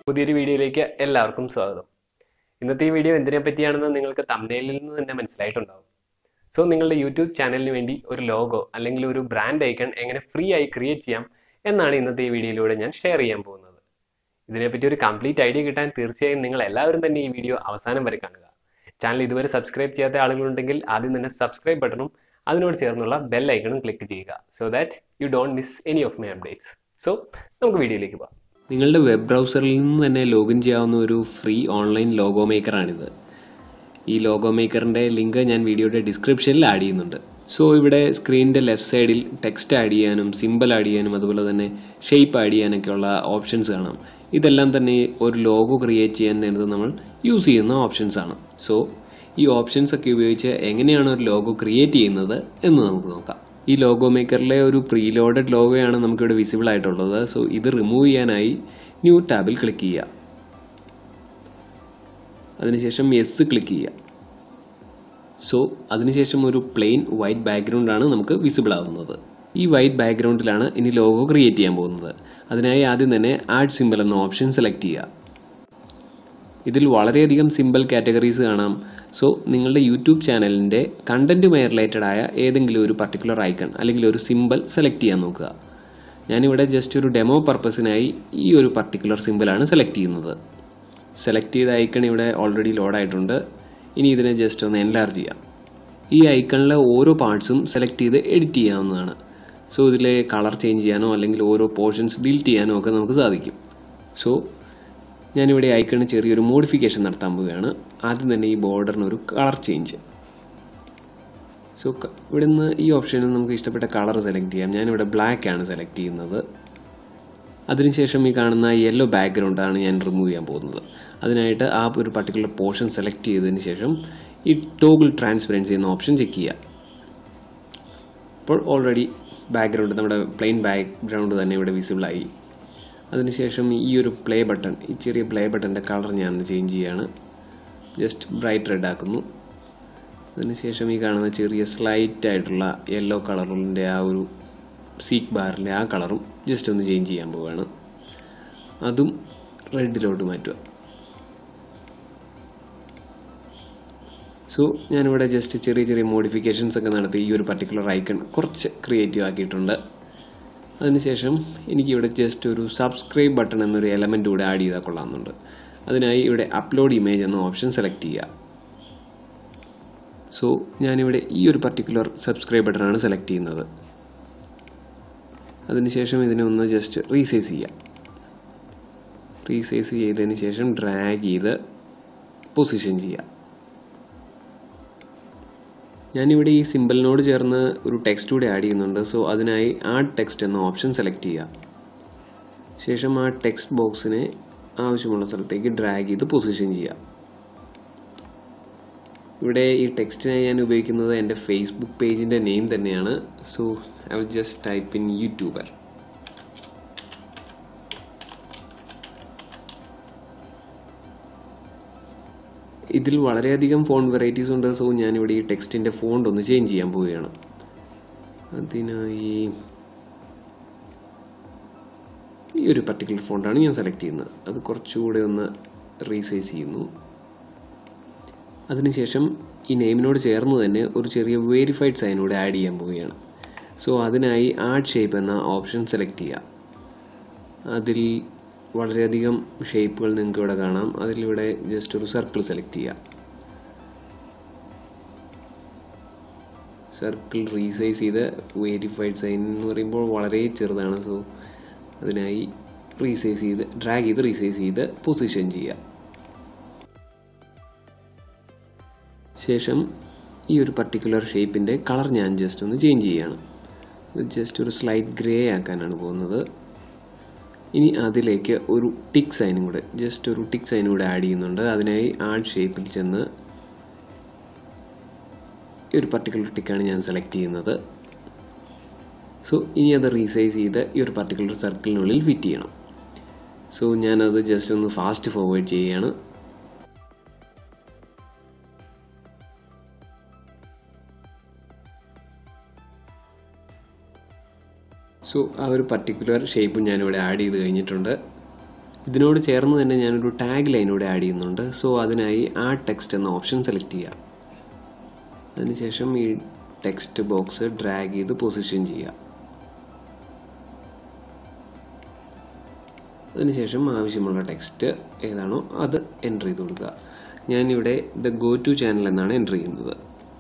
പുതിയൊരു വീഡിയോയിലേക്ക് എല്ലാവർക്കും സ്വാഗതം. ഇന്നത്തെ ഈ വീഡിയോ എന്തിനെ പറ്റിയാണെന്ന് നിങ്ങൾക്ക് തംബ്നെയിലിൽ നിന്ന് തന്നെ മനസ്സിലായിട്ടുണ്ടാവും. സോ നിങ്ങളുടെ യൂട്യൂബ് ചാനലിന് വേണ്ടി ഒരു ലോഗോ അല്ലെങ്കിൽ ഒരു ബ്രാൻഡ് ഐക്കൺ എങ്ങനെ ഫ്രീ ആയി ക്രിയേറ്റ് ചെയ്യാം എന്നാണ് ഇന്നത്തെ ഈ വീഡിയോയിലൂടെ ഞാൻ ഷെയർ ചെയ്യാൻ പോകുന്നത്. ഇതിനെപ്പറ്റി ഒരു കംപ്ലീറ്റ് ഐഡിയ കിട്ടാൻ തീർച്ചയായും നിങ്ങൾ എല്ലാവരും തന്നെ ഈ വീഡിയോ അവസാനം വരെ കാണുക. ചാനൽ ഇതുവരെ സബ്സ്ക്രൈബ് ചെയ്യാത്ത ആളുകളുണ്ടെങ്കിൽ ആദ്യം തന്നെ സബ്സ്ക്രൈബ് ബട്ടണും അതിനോട് ചേർന്നുള്ള ബെൽ ഐക്കണും ക്ലിക്ക് ചെയ്യുക. So that you don't miss any of my updates. So നമുക്ക് വീഡിയോയിലേക്ക് പോകാം. നിങ്ങളുടെ വെബ് ബ്രൗസറിൽ നിന്ന് തന്നെ ലോഗിൻ ചെയ്യാവുന്ന ഒരു ഫ്രീ ഓൺലൈൻ ലോഗോ മേക്കറാണിത്. ഈ ലോഗോ മേക്കറിൻ്റെ ലിങ്ക് ഞാൻ വീഡിയോയുടെ ഡിസ്ക്രിപ്ഷനിൽ ആഡ് ചെയ്യുന്നുണ്ട്. സോ ഇവിടെ സ്ക്രീനിൻ്റെ ലെഫ്റ്റ് സൈഡിൽ ടെക്സ്റ്റ് ആഡ് ചെയ്യാനും സിമ്പിൾ ആഡ് ചെയ്യാനും അതുപോലെ തന്നെ ഷേപ്പ് ആഡ് ചെയ്യാനൊക്കെയുള്ള ഓപ്ഷൻസ് കാണാം. ഇതെല്ലാം തന്നെ ഒരു ലോഗോ ക്രിയേറ്റ് ചെയ്യാൻ നേരത്ത് നമ്മൾ യൂസ് ചെയ്യുന്ന ഓപ്ഷൻസ് ആണ്. സോ ഈ ഓപ്ഷൻസ് ഒക്കെ ഉപയോഗിച്ച് എങ്ങനെയാണ് ഒരു ലോഗോ ക്രിയേറ്റ് ചെയ്യുന്നത് എന്ന് നമുക്ക് നോക്കാം. ഈ ലോഗോ മേക്കറിലെ ഒരു പ്രീലോഡഡ് ലോഗോയാണ് നമുക്കിവിടെ വിസിബിൾ ആയിട്ടുള്ളത്. സോ ഇത് റിമൂവ് ചെയ്യാനായി ന്യൂ ടാബിൽ ക്ലിക്ക് ചെയ്യുക. അതിനുശേഷം യെസ് ക്ലിക്ക് ചെയ്യുക. സോ അതിനുശേഷം ഒരു പ്ലെയിൻ വൈറ്റ് ബാക്ക്ഗ്രൗണ്ടാണ് നമുക്ക് വിസിബിൾ ആവുന്നത്. ഈ വൈറ്റ് ബാക്ക്ഗ്രൗണ്ടിലാണ് ഇനി ലോഗോ ക്രിയേറ്റ് ചെയ്യാൻ പോകുന്നത്. അതിനായി ആദ്യം തന്നെ ആഡ് സിമ്പിൾ എന്ന ഓപ്ഷൻ സെലക്ട് ചെയ്യുക. ഇതിൽ വളരെയധികം സിമ്പിൾ കാറ്റഗറീസ് കാണാം. സോ നിങ്ങളുടെ യൂട്യൂബ് ചാനലിൻ്റെ കണ്ടൻറ്റുമായി റിലേറ്റഡ് ആയ ഏതെങ്കിലും ഒരു പർട്ടിക്കുലർ ഐക്കൺ അല്ലെങ്കിൽ ഒരു സിമ്പിൾ സെലക്ട് ചെയ്യാൻ നോക്കുക. ഞാനിവിടെ ജസ്റ്റ് ഒരു ഡെമോ പർപ്പസിനായി ഈ ഒരു പർട്ടിക്കുലർ സിമ്പിളാണ് സെലക്ട് ചെയ്യുന്നത്. സെലക്ട് ചെയ്ത ഐക്കൺ ഇവിടെ ഓൾറെഡി ലോഡായിട്ടുണ്ട്. ഇനി ഇതിനെ ജസ്റ്റ് ഒന്ന് എൻലാർജ് ചെയ്യാം. ഈ ഐക്കണിലെ ഓരോ പാർട്സും സെലക്ട് ചെയ്ത് എഡിറ്റ് ചെയ്യാവുന്നതാണ്. സോ ഇതിലെ കളർ ചേഞ്ച് ചെയ്യാനോ അല്ലെങ്കിൽ ഓരോ പോർഷൻസ് ഡിലീറ്റ് ചെയ്യാനോ ഒക്കെ നമുക്ക് സാധിക്കും. സോ ഞാനിവിടെ ഐക്കണിന് ചെറിയൊരു മോഡിഫിക്കേഷൻ നടത്താൻ പോവുകയാണ്. ആദ്യം തന്നെ ഈ ബോർഡറിന് ഒരു കളർ ചേഞ്ച്. സോ ഇവിടെ നിന്ന് ഈ ഓപ്ഷനിൽ നമുക്ക് ഇഷ്ടപ്പെട്ട കളർ സെലക്ട് ചെയ്യാം. ഞാനിവിടെ ബ്ലാക്ക് ആണ് സെലക്ട് ചെയ്യുന്നത്. അതിനുശേഷം ഈ കാണുന്ന യെല്ലോ ബാക്ക്ഗ്രൗണ്ടാണ് ഞാൻ റിമൂവ് ചെയ്യാൻ പോകുന്നത്. അതിനായിട്ട് ആ ഒരു പർട്ടിക്കുലർ പോർഷൻ സെലക്ട് ചെയ്തതിന് ശേഷം ഈ ടോഗിൾ ട്രാൻസ്പെറൻസി എന്ന ഓപ്ഷൻ ചെക്ക് ചെയ്യുക. അപ്പോൾ ഓൾറെഡി ബാക്ക്ഗ്രൗണ്ട് നമ്മുടെ പ്ലെയിൻ ബാക്ക്ഗ്രൗണ്ട് തന്നെ ഇവിടെ വിസിബിളായി. അതിനുശേഷം ഈ ഒരു പ്ലേ ബട്ടൺ, ഈ ചെറിയ പ്ലേ ബട്ടൻ്റെ കളർ ഞാൻ ചേഞ്ച് ചെയ്യുകയാണ്. ജസ്റ്റ് ബ്രൈറ്റ് റെഡ് ആക്കുന്നു. അതിനുശേഷം ഈ കാണുന്ന ചെറിയ സ്ലൈറ്റ് ആയിട്ടുള്ള യെല്ലോ കളറിൻ്റെ ആ ഒരു സീക്ക് ബാറിൻ്റെ ആ കളറും ജസ്റ്റ് ഒന്ന് ചേഞ്ച് ചെയ്യാൻ പോവുകയാണ്. അതും റെഡിലോട്ട് മാറ്റുക. സോ ഞാനിവിടെ ജസ്റ്റ് ചെറിയ ചെറിയ മോഡിഫിക്കേഷൻസ് ഒക്കെ നടത്തി ഈ ഒരു പർട്ടിക്കുലർ ഐക്കൺ കുറച്ച് ക്രിയേറ്റീവ് ആക്കിയിട്ടുണ്ട്. അതിനുശേഷം എനിക്കിവിടെ ജസ്റ്റ് ഒരു സബ്സ്ക്രൈബ് ബട്ടൺ എന്നൊരു എലമെൻ്റ് കൂടെ ആഡ് ചെയ്താൽ കൊള്ളാമെന്നുണ്ട്. അതിനായി ഇവിടെ അപ്ലോഡ് ഇമേജ് എന്ന ഓപ്ഷൻ സെലക്ട് ചെയ്യുക. സോ ഞാനിവിടെ ഈ ഒരു പർട്ടിക്കുലർ സബ്സ്ക്രൈബ് ബട്ടണാണ് സെലക്ട് ചെയ്യുന്നത്. അതിനുശേഷം ഇതിനെ ഒന്ന് ജസ്റ്റ് റീസൈസ് ചെയ്യുക. റീസൈസ് ചെയ്തതിന് ശേഷം ഡ്രാഗ് ചെയ്ത് പൊസിഷൻ ചെയ്യുക. ഞാനിവിടെ ഈ സിമ്പിളിനോട് ചേർന്ന് ഒരു ടെക്സ്റ്റ് കൂടെ ആഡ് ചെയ്യുന്നുണ്ട്. സോ അതിനായി ആഡ് ടെക്സ്റ്റ് എന്ന ഓപ്ഷൻ സെലക്ട് ചെയ്യുക. ശേഷം ആ ടെക്സ്റ്റ് ബോക്സിനെ ആവശ്യമുള്ള സ്ഥലത്തേക്ക് ഡ്രാഗ് ചെയ്ത് പൊസിഷൻ ചെയ്യുക. ഇവിടെ ഈ ടെക്സ്റ്റിനായി ഞാൻ ഉപയോഗിക്കുന്നത് എൻ്റെ ഫേസ്ബുക്ക് പേജിൻ്റെ നെയിം തന്നെയാണ്. So I will just type in YouTuber. ഇതിൽ വളരെയധികം ഫോണ്ട് വെറൈറ്റീസ് ഉണ്ട്. സോ ഞാനിവിടെ ഈ ടെക്സ്റ്റിൻ്റെ ഫോണ്ട് ഒന്ന് ചേഞ്ച് ചെയ്യാൻ പോവുകയാണ്. അതിനായി ഈ ഒരു പർട്ടിക്കുലർ ഫോണ്ടാണ് ഞാൻ സെലക്ട് ചെയ്യുന്നത്. അത് കുറച്ചുകൂടെ ഒന്ന് റീസൈസ് ചെയ്യുന്നു. അതിനുശേഷം ഈ നെയിമിനോട് ചേർന്ന് തന്നെ ഒരു ചെറിയ വെരിഫൈഡ് സൈൻ കൂടെ ആഡ് ചെയ്യാൻ പോവുകയാണ്. സോ അതിനായി ആഡ് ഷേപ്പ് എന്ന ഓപ്ഷൻ സെലക്ട് ചെയ്യുക. അതിൽ വളരെയധികം ഷേപ്പുകൾ നിങ്ങൾക്ക് ഇവിടെ കാണാം. അതിലിവിടെ ജസ്റ്റ് ഒരു സർക്കിൾ സെലക്ട് ചെയ്യുക. സർക്കിൾ റീസൈസ് ചെയ്ത് വെരിഫൈഡ് സൈൻ എന്ന് പറയുമ്പോൾ വളരെ ചെറുതാണ്. സോ അതിനായി റീസൈസ് ചെയ്ത് ഡ്രാഗ് ചെയ്ത് റീസൈസ് ചെയ്ത് പൊസിഷൻ ചെയ്യുക. ശേഷം ഈ ഒരു പർട്ടിക്കുലർ ഷേപ്പിൻ്റെ കളർ ഞാൻ ജസ്റ്റ് ഒന്ന് ചേഞ്ച് ചെയ്യുകയാണ്. ജസ്റ്റ് ഒരു സ്ലൈറ്റ് ഗ്രേ ആക്കാനാണ് പോകുന്നത്. ഇനി അതിലേക്ക് ഒരു ടിക്ക് സൈനും കൂടെ ജസ്റ്റ് ഒരു ടിക്ക് സൈനും കൂടെ ആഡ് ചെയ്യുന്നുണ്ട്. അതിനായി ആഡ് ഷേപ്പിൽ ചെന്ന് ഈ ഒരു പർട്ടിക്കുലർ ടിക്കാണ് ഞാൻ സെലക്ട് ചെയ്യുന്നത്. സോ ഇനി അത് റീസൈസ് ചെയ്ത് ഈ ഒരു പർട്ടിക്കുലർ സർക്കിളിനുള്ളിൽ ഫിറ്റ് ചെയ്യണം. സോ ഞാനത് ജസ്റ്റ് ഒന്ന് ഫാസ്റ്റ് ഫോർവേഡ് ചെയ്യുകയാണ്. സോ ആ ഒരു പർട്ടിക്കുലർ ഷേപ്പ് ഞാനിവിടെ ആഡ് ചെയ്ത് കഴിഞ്ഞിട്ടുണ്ട്. ഇതിനോട് ചേർന്ന് തന്നെ ഞാനൊരു ടാഗ് ലൈൻ ഇവിടെ ആഡ് ചെയ്യുന്നുണ്ട്. സോ അതിനായി ആഡ് ടെക്സ്റ്റ് എന്ന ഓപ്ഷൻ സെലക്ട് ചെയ്യുക. അതിനുശേഷം ഈ ടെക്സ്റ്റ് ബോക്സ് ഡ്രാഗ് ചെയ്ത് പൊസിഷൻ ചെയ്യുക. അതിനുശേഷം ആവശ്യമുള്ള ടെക്സ്റ്റ് ഏതാണോ അത് എൻ്റർ ചെയ്ത് കൊടുക്കുക. ഞാനിവിടെ ദ ഗോ ടു ചാനൽ എന്നാണ് എൻ്റർ ചെയ്യുന്നത്.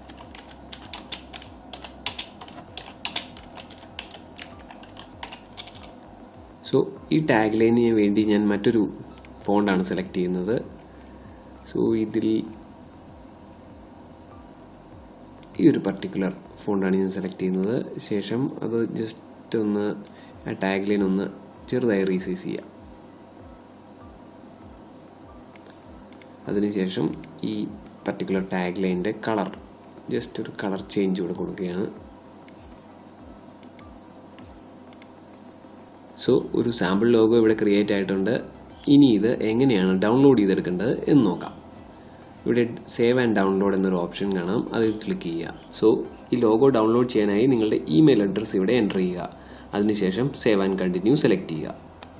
സോ ഈ ടാഗ് ലൈനിന് വേണ്ടി ഞാൻ മറ്റൊരു ഫോണ്ടാണ് സെലക്ട് ചെയ്യുന്നത്. സോ ഇതിൽ ഈ ഒരു പർട്ടിക്കുലർ ഫോണ്ടാണ് ഞാൻ സെലക്ട് ചെയ്യുന്നത്. ശേഷം അത് ജസ്റ്റ് ഒന്ന് ആ ടാഗ് ലൈൻ ഒന്ന് ചെറുതായി റീസൈസ് ചെയ്യുക. അതിനുശേഷം ഈ പർട്ടിക്കുലർ ടാഗ് ലൈനിൻ്റെ കളർ ജസ്റ്റ് ഒരു കളർ ചേഞ്ച് ഇവിടെ കൊടുക്കുകയാണ്. സോ ഒരു സാമ്പിൾ ലോഗോ ഇവിടെ ക്രിയേറ്റ് ആയിട്ടുണ്ട്. ഇനി ഇത് എങ്ങനെയാണ് ഡൗൺലോഡ് ചെയ്തെടുക്കേണ്ടത് എന്ന് നോക്കാം. ഇവിടെ സേവ് ആൻഡ് ഡൗൺലോഡ് എന്നൊരു ഓപ്ഷൻ കാണാം, അതിൽ ക്ലിക്ക് ചെയ്യുക. സോ ഈ ലോഗോ ഡൗൺലോഡ് ചെയ്യാനായി നിങ്ങളുടെ ഇമെയിൽ അഡ്രസ്സ് ഇവിടെ എൻ്റർ ചെയ്യുക. അതിനുശേഷം സേവ് ആൻഡ് കണ്ടിന്യൂ സെലക്ട് ചെയ്യുക.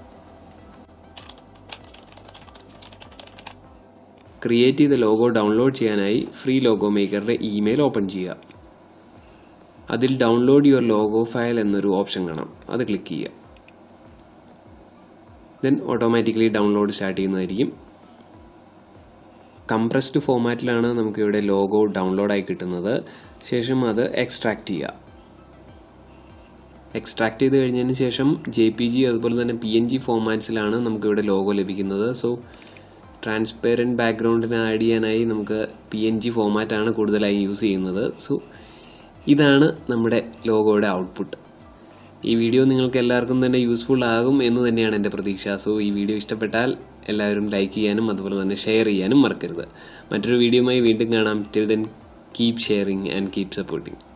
ക്രിയേറ്റ് ചെയ്ത ലോഗോ ഡൗൺലോഡ് ചെയ്യാനായി ഫ്രീ ലോഗോ മേക്കറുടെ ഇമെയിൽ ഓപ്പൺ ചെയ്യുക. അതിൽ ഡൗൺലോഡ് യുവർ ലോഗോ ഫയൽ എന്നൊരു ഓപ്ഷൻ കാണാം, അത് ക്ലിക്ക് ചെയ്യുക. ദെൻ ഓട്ടോമാറ്റിക്കലി ഡൗൺലോഡ് സ്റ്റാർട്ട് ചെയ്യുന്നതായിരിക്കും. കംപ്രസ്ഡ് ഫോമാറ്റിലാണ് നമുക്കിവിടെ ലോഗോ ഡൗൺലോഡായി കിട്ടുന്നത്. ശേഷം അത് എക്സ്ട്രാക്ട് ചെയ്യുക. എക്സ്ട്രാക്ട് ചെയ്ത് കഴിഞ്ഞതിന് ശേഷം JPG അതുപോലെ തന്നെ PNG ഫോമാറ്റ്സിലാണ് നമുക്കിവിടെ ലോഗോ ലഭിക്കുന്നത്. സോ ട്രാൻസ്പെറൻറ്റ് ബാക്ക്ഗ്രൗണ്ടിന് ആഡ് ചെയ്യാനായി നമുക്ക് PNG ഫോമാറ്റാണ് കൂടുതലായി യൂസ് ചെയ്യുന്നത്. സോ ഇതാണ് നമ്മുടെ ലോഗോയുടെ ഔട്ട്പുട്ട്. ഈ വീഡിയോ നിങ്ങൾക്ക് എല്ലാവർക്കും തന്നെ യൂസ്ഫുൾ ആകും എന്ന് തന്നെയാണ് എൻ്റെ പ്രതീക്ഷ. സോ ഈ വീഡിയോ ഇഷ്ടപ്പെട്ടാൽ എല്ലാവരും ലൈക്ക് ചെയ്യാനും അതുപോലെ തന്നെ ഷെയർ ചെയ്യാനും മറക്കരുത്. മറ്റൊരു വീഡിയോയുമായി വീണ്ടും കാണാം. Till then keep sharing and keep supporting.